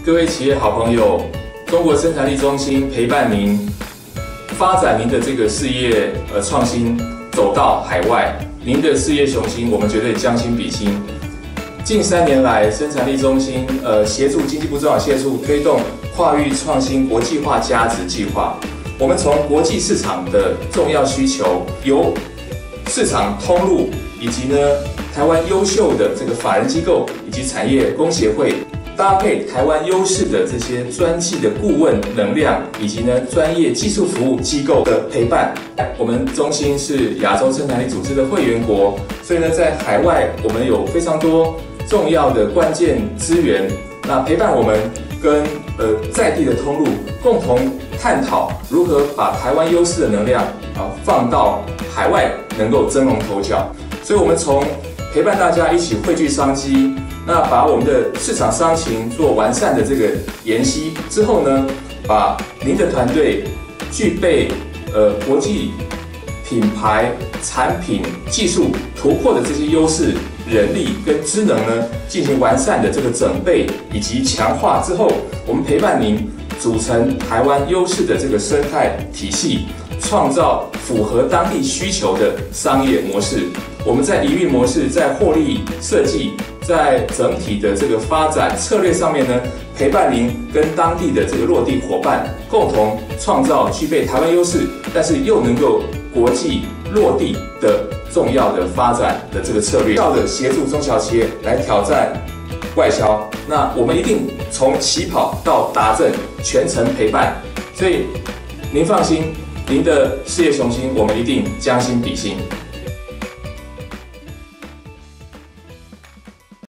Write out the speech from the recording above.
各位企业好朋友，中国生产力中心陪伴您发展您的这个事业创新，走到海外。您的事业雄心，我们绝对将心比心。近3年来，生产力中心协助经济部中小企业处推动跨域创新国际化价值计划。我们从国际市场的重要需求，由市场通路以及呢台湾优秀的这个法人机构以及产业工协会，搭配台湾优势的这些专技的顾问能量，以及呢专业技术服务机构的陪伴。我们中心是亚洲生产力组织的会员国，所以呢在海外我们有非常多重要的关键资源，那陪伴我们跟在地的通路共同探讨如何把台湾优势的能量放到海外能够争龙头角。所以我们从陪伴大家一起汇聚商机，那把我们的市场商情做完善的这个研析之后呢，把您的团队具备国际品牌、产品、技术突破的这些优势、人力跟职能呢，进行完善的这个整备以及强化之后，我们陪伴您组成台湾优势的这个生态体系，创造符合当地需求的商业模式。我们在营运模式、在获利设计、在整体的这个发展策略上面呢，陪伴您跟当地的这个落地伙伴共同创造具备台湾优势，但是又能够国际落地的重要的发展的这个策略，要的协助中小企业来挑战外销。那我们一定从起跑到达阵全程陪伴，所以您放心，您的事业雄心，我们一定将心比心。